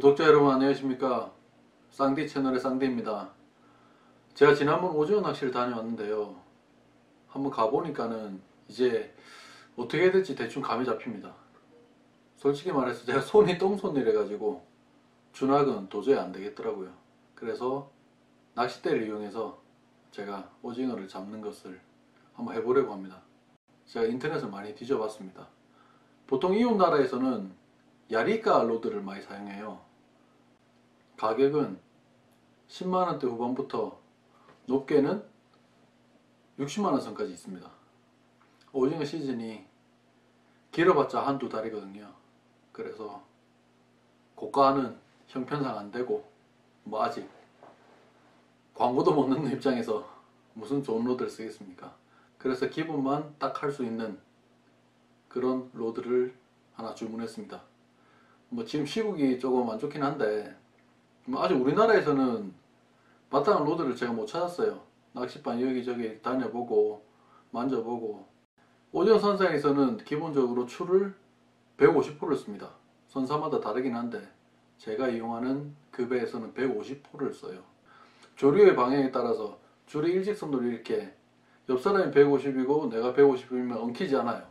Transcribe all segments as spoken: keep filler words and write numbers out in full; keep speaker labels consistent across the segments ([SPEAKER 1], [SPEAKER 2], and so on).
[SPEAKER 1] 구독자 여러분 안녕하십니까. 쌍디 채널의 쌍디입니다. 제가 지난번 오징어 낚시를 다녀왔는데요, 한번 가보니까는 이제 어떻게 해야 될지 대충 감이 잡힙니다. 솔직히 말해서 제가 손이 똥손이래 가지고 준학은 도저히 안 되겠더라고요. 그래서 낚싯대를 이용해서 제가 오징어를 잡는 것을 한번 해보려고 합니다. 제가 인터넷을 많이 뒤져봤습니다. 보통 이웃 나라에서는 야리까 로드를 많이 사용해요. 가격은 십만 원대 후반부터 높게는 육십만 원 선까지 있습니다. 오징어 시즌이 길어봤자 한두 달이거든요. 그래서 고가는 형편상 안되고 뭐 아직 광고도 못 넣는 입장에서 무슨 좋은 로드를 쓰겠습니까. 그래서 기본만 딱 할 수 있는 그런 로드를 하나 주문했습니다. 뭐 지금 시국이 조금 안 좋긴 한데 뭐 아직 우리나라에서는 마땅한 로드를 제가 못 찾았어요. 낚싯반 여기저기 다녀보고 만져보고. 오징어 선상에서는 기본적으로 추를 백오십 포를 씁니다. 선사마다 다르긴 한데 제가 이용하는 급에서는 백오십 포를 써요. 조류의 방향에 따라서 줄이 일직선으로 이렇게 옆 사람이 백오십이고 내가 백오십이면 엉키지 않아요.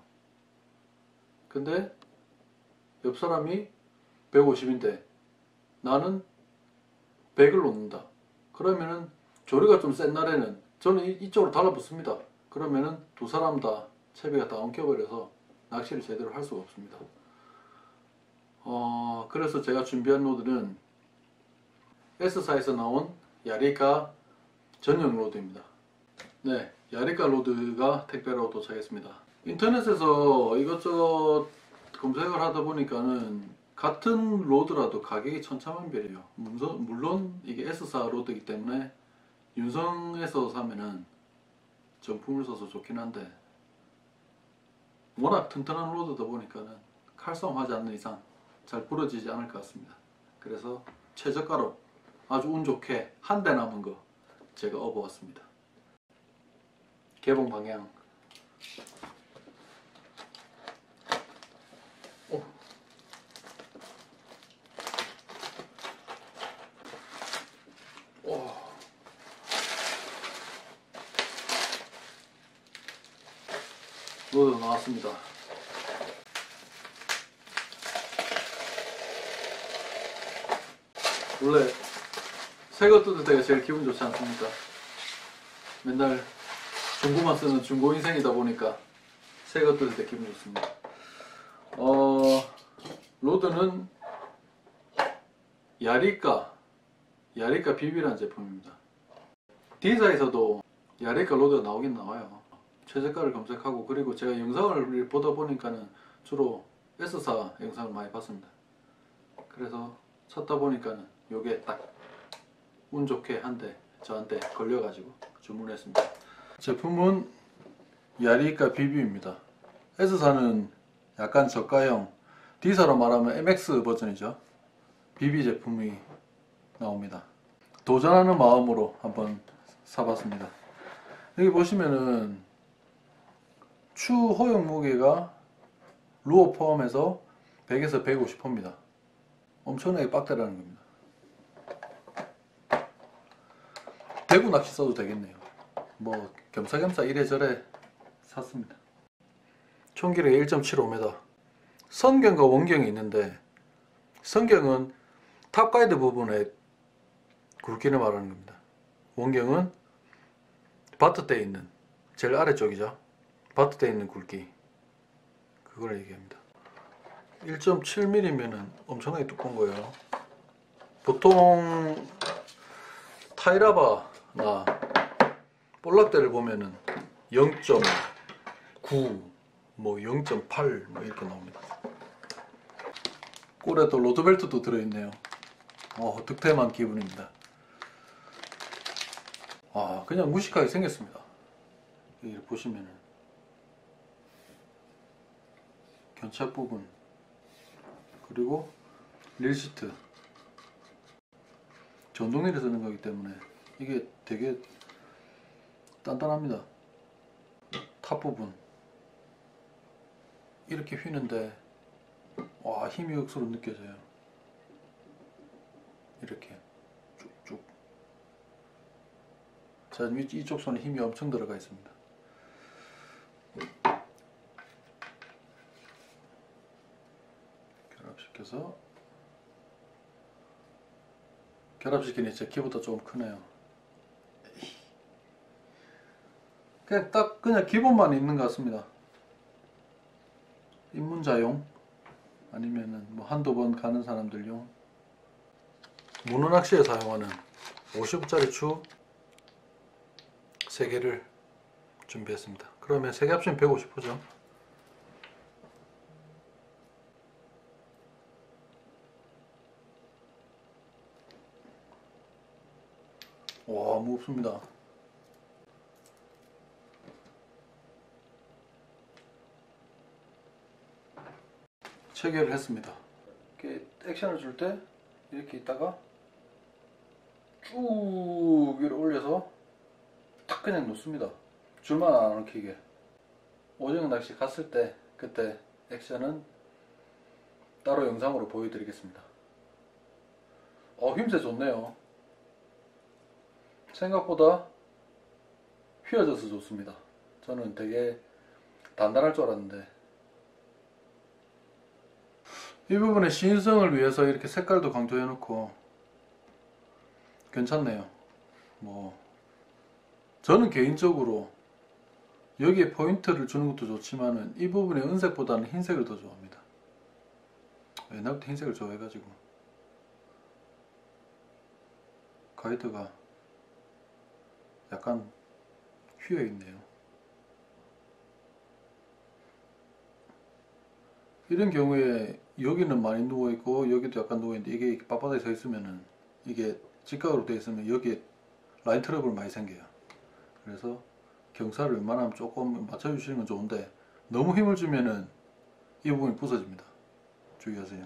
[SPEAKER 1] 근데 옆 사람이 백오십인데 나는 백을 놓는다. 그러면은 조류가 좀 센 날에는 저는 이쪽으로 달라붙습니다. 그러면은 두 사람 다 채비가 다 엉켜버려서 낚시를 제대로 할 수가 없습니다. 어, 그래서 제가 준비한 로드는 S사에서 나온 야리까 전용 로드입니다. 네, 야리까 로드가 택배로 도착했습니다. 인터넷에서 이것저것 검색을 하다 보니까는 같은 로드라도 가격이 천차만별이에요. 물론 이게 S사 로드이기 때문에 윤성에서 사면은 정품을 써서 좋긴 한데 워낙 튼튼한 로드다 보니까는 칼싸움 하지 않는 이상 잘 부러지지 않을 것 같습니다. 그래서 최저가로 아주 운 좋게 한 대 남은 거 제가 업어왔습니다. 개봉 방향. 오. 오. 로드 나왔습니다. 원래 새거 뜯을 때가 제일 기분 좋지 않습니까? 맨날 중고만 쓰는 중고 인생이다 보니까 새거 뜯을 때 기분 좋습니다. 어, 로드는 야리까 야리까 비비라는 제품입니다. D사에서도 야리까 로드가 나오긴 나와요. 최저가를 검색하고, 그리고 제가 영상을 보다 보니까는 주로 S사 영상을 많이 봤습니다. 그래서 찾다 보니까는 요게 딱 운 좋게 한 대 저한테 걸려가지고 주문했습니다. 제품은 야리까 비비입니다. S사는 약간 저가형, D사로 말하면 엠엑스 버전이죠. 비비 제품이 나옵니다. 도전하는 마음으로 한번 사봤습니다. 여기 보시면은 추 허용 무게가 루어 포함해서 백에서 백오십 포입니다. 엄청나게 빡대라는 겁니다. 대구 낚시 써도 되겠네요. 뭐 겸사겸사 이래저래 샀습니다. 총 길이가 일 점 칠오 미터. 선경과 원경이 있는데 선경은 탑가이드 부분에 굵기를 말하는 겁니다. 원경은 바트대에 있는 제일 아래쪽이죠. 바트대에 있는 굵기, 그걸 얘기합니다. 일 점 칠 밀리미터면 엄청나게 두꺼운 거예요. 보통 타이라바나 볼락대를 보면은 영 점 구, 뭐 영 점 팔 뭐 이렇게 나옵니다. 꼴에 또 로드벨트도 들어있네요. 어, 득템한 기분입니다. 아, 그냥 무식하게 생겼습니다. 여기 보시면은 견착 부분, 그리고 릴시트, 전동릴에 쓰는 거기 때문에 이게 되게 단단합니다. 탑 부분 이렇게 휘는데 와, 힘이 억수로 느껴져요. 이렇게 쭉쭉. 자, 이쪽 손에 힘이 엄청 들어가 있습니다. 결합시켜서, 결합시키니 제 키보다 조금 크네요. 그냥 딱 그냥 기본만 있는 것 같습니다. 입문자용 아니면은 뭐 한두 번 가는 사람들용. 문어 낚시에 사용하는 오십 원짜리 추 세 개를 준비했습니다. 그러면 세 개 합치면 백오십 호죠. 와, 무겁습니다. 체결을 했습니다. 이렇게 액션을 줄 때 이렇게 있다가 쭉 위로 올려서 탁 그냥 놓습니다. 줄만 안 엉키게. 오징어 낚시 갔을 때 그때 액션은 따로 영상으로 보여드리겠습니다. 어, 힘새 좋네요. 생각보다 휘어져서 좋습니다. 저는 되게 단단할 줄 알았는데, 이 부분의 시인성을 위해서 이렇게 색깔도 강조해 놓고 괜찮네요. 뭐 저는 개인적으로 여기에 포인트를 주는 것도 좋지만은 이 부분의 은색보다는 흰색을 더 좋아합니다. 옛날부터 흰색을 좋아해가지고. 가이드가 약간 휘어있네요. 이런 경우에 여기는 많이 누워있고 여기도 약간 누워있는데, 이게 빳빳하게 서 있으면은, 이게 직각으로 되어 있으면 여기에 라인 트러블 많이 생겨요. 그래서 경사를 웬만하면 조금 맞춰주시는 건 좋은데, 너무 힘을 주면은 이 부분이 부서집니다. 주의하세요.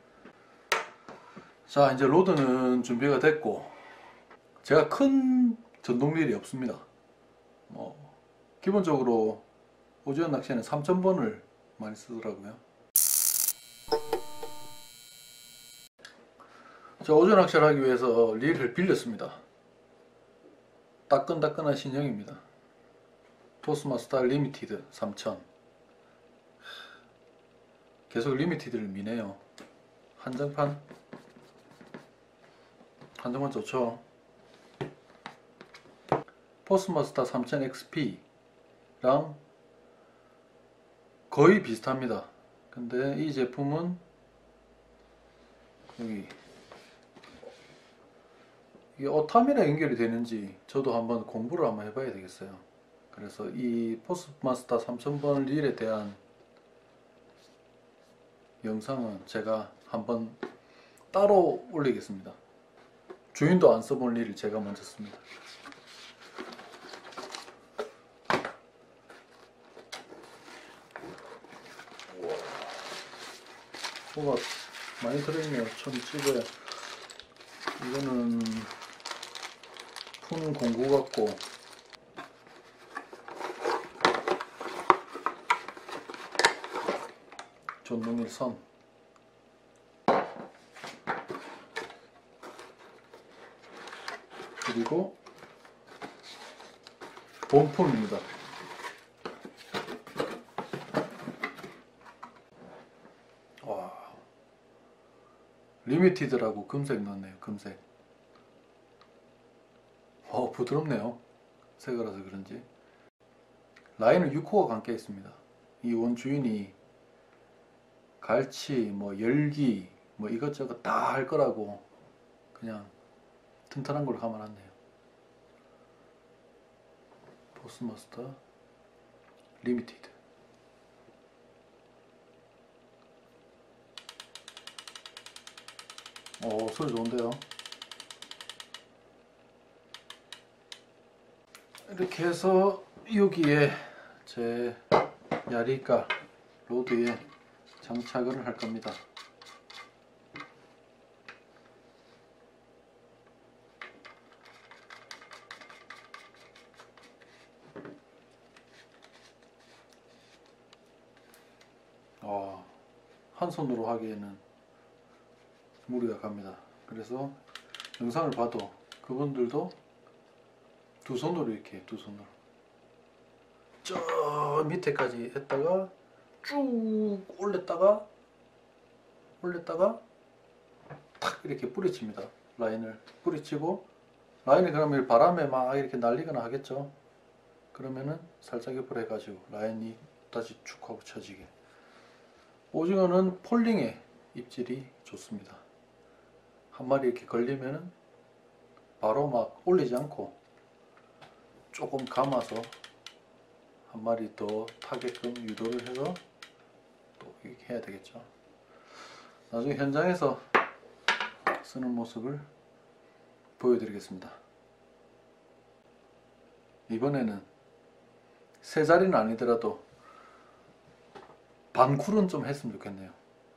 [SPEAKER 1] 자, 이제 로드는 준비가 됐고, 제가 큰 전동릴이 없습니다. 뭐 기본적으로 오징어 낚시에는 삼천 번을 많이 쓰더라고요. 자, 오징어 낚시를 하기 위해서 릴을 빌렸습니다. 따끈따끈한 신형입니다. 토스마스터 리미티드 삼천. 계속 리미티드를 미네요. 한정판 한정판 좋죠. 토스마스터 삼천 엑스피랑 거의 비슷합니다. 근데 이 제품은 여기 이게 어탐이랑 연결이 되는지 저도 한번 공부를 한번 해봐야 되겠어요. 그래서 이 포스마스터 삼천 번 릴에 대한 영상은 제가 한번 따로 올리겠습니다. 주인도 안 써본 릴을 제가 먼저 씁니다. 뭐가 많이 들어있네요. 처음 찍어야. 이거는 푸는 공구 같고, 전동일 선, 그리고 본품입니다. 와, 리미티드라고 금색 넣었네요. 금색. 어, 부드럽네요. 새거라서 그런지. 라인은 육 호가 감겨 있습니다. 이 원주인이 갈치, 뭐 열기, 뭐 이것저것 다 할 거라고 그냥 튼튼한 걸로 감아놨네요. 포스마스터 리미티드. 오, 소리 좋은데요. 이렇게 해서 여기에 제 야리가 로드에 장착을 할 겁니다. 어, 한 손으로 하기에는 무리가 갑니다. 그래서 영상을 봐도 그분들도 두 손으로 이렇게 두 손으로 저 밑에까지 했다가 쭉 올렸다가 올렸다가 탁 이렇게 뿌리칩니다. 라인을 뿌리치고 라인이 그러면 바람에 막 이렇게 날리거나 하겠죠. 그러면은 살짝 옆으로 해가지고 라인이 다시 축 하고 쳐지게. 오징어는 폴링에 입질이 좋습니다. 한 마리 이렇게 걸리면은 바로 막 올리지 않고 조금 감아서 한 마리 더 타게끔 유도를 해서 또 이렇게 해야 되겠죠. 나중에 현장에서 쓰는 모습을 보여드리겠습니다. 이번에는 세 자리는 아니더라도 반쿨은 좀 했으면 좋겠네요.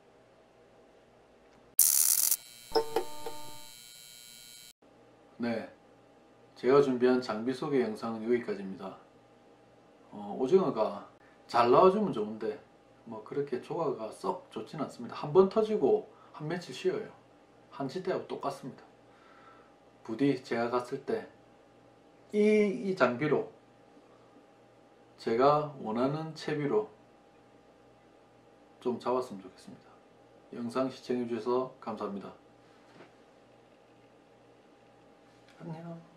[SPEAKER 1] 네, 제가 준비한 장비 소개 영상은 여기까지입니다. 어, 오징어가 잘 나와주면 좋은데 뭐 그렇게 조과가 썩 좋지는 않습니다. 한 번 터지고 한 며칠 쉬어요. 한치 때하고 똑같습니다. 부디 제가 갔을 때 이 이 장비로 제가 원하는 채비로 좀 잡았으면 좋겠습니다. 영상 시청해 주셔서 감사합니다. 안녕.